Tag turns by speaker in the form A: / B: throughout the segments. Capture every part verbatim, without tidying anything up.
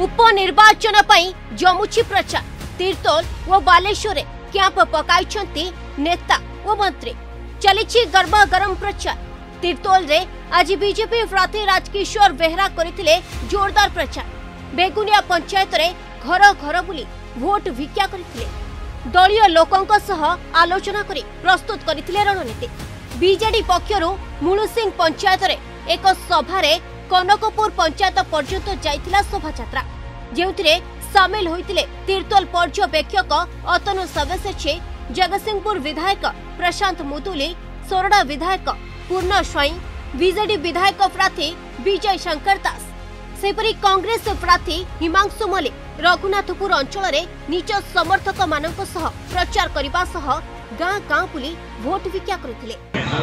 A: उपनिर्वाचन पई जमुछि प्रचार तीर्तोल और बालेश्वर कैंप पकाइछंती नेता और मंत्री चलिछि गर्मा गरम प्रचार। तीर्तोल रे आज बीजेपी प्रार्थी राजकिशोर बेहरा करथिले जोरदार प्रचार। बेगुनिया पंचायत रे घर घर बुली भोट भिक्षा करथिले। दलीय लोकंक सह आलोचना करी प्रस्तुत करथिले रणनीति। बीजेडी पक्षरु मुलुसिंह पंचायत रे एक सभा रे कनकपुर पंचायत पर्यंत जाइथिला शोभा यात्रा जेउथिरे शामिल होइतिले तीर्तोल पर्यवेक्षक अतनु सदस्य जगतसिंहपुर विधायक प्रशांत मुदुली सोरडा विधायक पूर्ण स्वाई बीजेडी विधायक प्रार्थी विजय शंकर दास सेपरी कांग्रेस प्रार्थी हिमांशु मल्लिक रघुनाथपुर अंचल रे निज समर्थक मानक सह प्रचार करबा सह गाँ गाँ बुली भोट भिक्षा करथिले।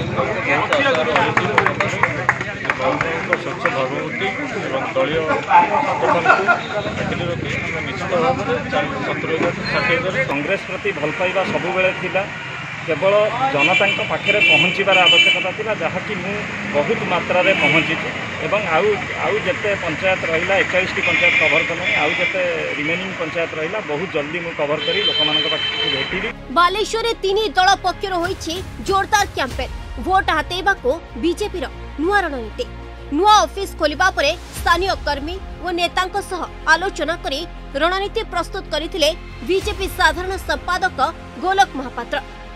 B: कांग्रेस प्रति भल पाइबा सबु बेले थिला केवल जनता पाखे पहुँचार आवश्यकता था जहाँकि मु बहुत मात्रा रे पहुँची एवं आउ आउ जते पंचायत रहिला इक्कीस टी पंचायत कवर कले आउ जते रिमेनिंग पंचायत रहिला बहुत जल्दी मु कवर करी लोक मानक पाखे भेटिली।
A: बालेश्वर रे तीन दल पक्षर होईछि जोरदार कैंपेन भोट हातेबा को बीजेपी रो नुआ रणनीति। नुआ ऑफिस खोलिबा परे स्थानीय कर्मी और नेतांक सह आलोचना करी रणनीति प्रस्तुत करिथिले बीजेपी साधारण संपादक गोलक महापात्र।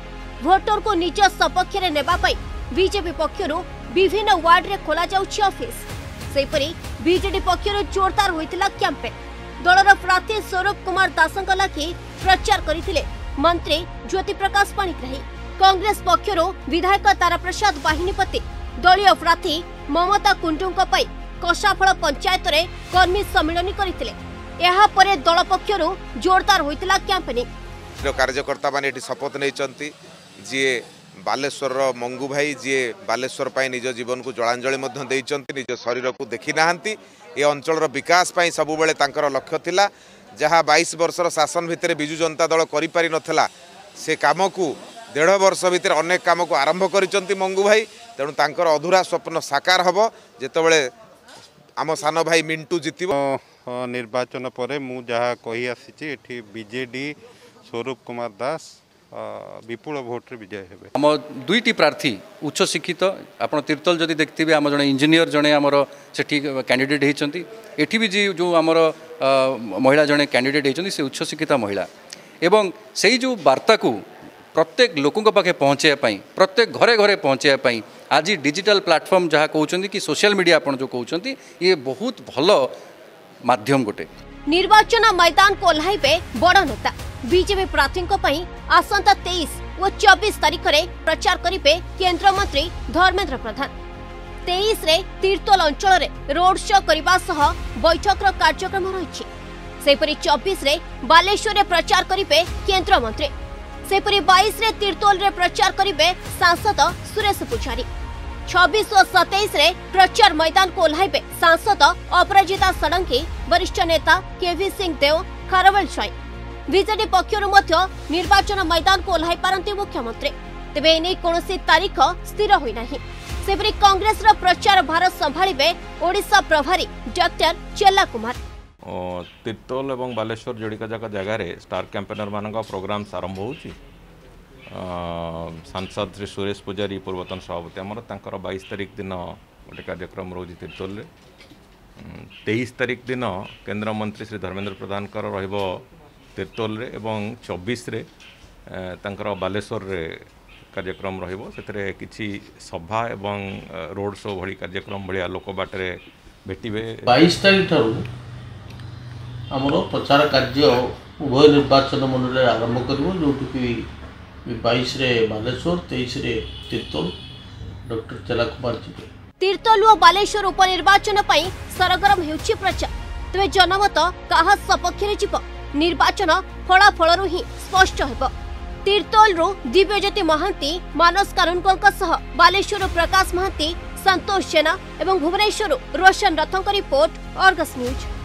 A: भोटर को निज सपक्ष रे नेबा पई बीजेपी पक्षरु विभिन्न वार्ड रे खोला जाउछि ऑफिस। सेपरी बीजेडी पक्षरु जोरदार होइतिला कैंपेन। दलर प्रार्थी स्वरूप कुमार दासंक लागी प्रचार करिथिले मंत्री ज्योति प्रकाश पाणिग्राही। कांग्रेस पक्षरु विधायक तारा प्रसाद बाहिनीपति दलीय प्रार्थी ममता कुंडुंक पई कसाफल पंचायत रे कर्मी सम्मेलन करिथिले। एहा परे दल पक्षरु जोरदार होइतिला कैंपेनिंग।
C: कार्यकर्ता माने एठी शपथ नैचंती जी बालेश्वर मंगू भाई जी बालेश्वर पाई निज जीवन को जलांजलि निज शरीर को देखी नाहांती ए अंचल विकास पाई सबु बेले तांकर लक्ष्य थिला जहाँ बाईस वर्षर शासन भितर बिजु जनता दल करि पारि नथला से काम को डेढ़ वर्ष भितर अनेक काम को आरंभ करिसंती मंगू भाई। तेणु तांकर अधूरा स्वप्न साकार हबो जेतेबेले आम सान भाई मिंटू जितिबो।
D: निर्वाचन पर मु जहाँ कही आसी एठी बीजेडी स्वरूप कुमार दास विपुल भोट रे विजय हेबे।
E: आम दुईटी प्रार्थी उच्च शिक्षित आपण तीर्तोल जदि देखथिबे आम जने इंजीनियर जने आमर सेठी कैंडिडेट हेचंती एठी भी जी जो आमर महिला जने कैंडिडेट हेचंती से उच्च शिक्षित महिला एवं सेही जो वार्ता को प्रत्येक लोकों पाखे पहुँचाया प्रत्येक घरे घरे पहुँचाया आज डिजिटल प्लेटफॉर्म जहाँ कहते कि सोशल मीडिया आपण जो कहते ये बहुत भल माध्यम गोटे।
A: निर्वाचन मैदान को ओह्लाइबे बड़ नेता बीजेपी प्रार्थी आसंता तेईस और चौबीस तारीख में प्रचार करेंगे केंद्र मंत्री धर्मेंद्र प्रधान। तेईस रे तीर्तोल अंचल रे रोड शो करबा सह बैठक कार्यक्रम रही। सेपरी चौबीस रे बालेश्वर रे प्रचार करेंगे केंद्र मंत्री। सेपरी बाईस रे तीर्तोल रे प्रचार करेंगे सांसद सुरेश पुजारी। छब्बीस और सत्ताईस रे प्रचार मैदान को ओह्लाइबे सांसद अपराजिता षडंगी वरिष्ठ नेता केवी सिंह देव खारवेल स्वाई। बीजेडी पक्षरु मध्य निर्वाचन मैदान को ओह्लाई पारंती मुख्यमंत्री तेबे एने कोनोसी तारीख स्थिर होई नाही। सेपरी कांग्रेस रो प्रचार भार संभाळिबे ओडिशा प्रभारी डॉक्टर चेला कुमार।
F: तीर्तोल एवं बालेश्वर जोड़िका जाक जगार स्टार कैंपेनर मान प्रोग्राम आरंभ होची। सांसद श्री सुरेश पुजारी पूर्वतन सभापति आमर तांकर बाईस तारीख दिन गोटे कार्यक्रम रोज तीर्तोल। तेईस तारीख दिन केंद्र मंत्री श्री धर्मेंद्र प्रधान रहिबो तीर्तोल रे एवं चौबीस रे तांकर बालेश्वर रे कार्यक्रम रहिबो। सेतरे किछि सभा एवं रोड शो भली कार्यक्रम भलिया लोक बाटरे भेटिबे।
G: बाईस तारीख ठारू आमर प्रचार कार्य उभय निर्वाचन मंडल आरंभ करिवो जोटि कि बाईस रे बालेश्वर तेईस रे तीर्तोल डॉक्टर चेला कुमार जी।
A: तीर्तोल और बालेश्वर उपनिर्वाचन पई सरगरम हेउछि प्रचार। तबे जनमत काहा सपक्ष रे जिवो निर्वाचन फलाफल ही स्पष्ट हेबो। तीर्तोल रु दिव्यज्योति महांती मानस कारुणकर सह बालेश्वर प्रकाश महांती संतोष जेना एवं भुवनेश्वर रोशन रथंक रिपोर्ट अर्गस न्यूज।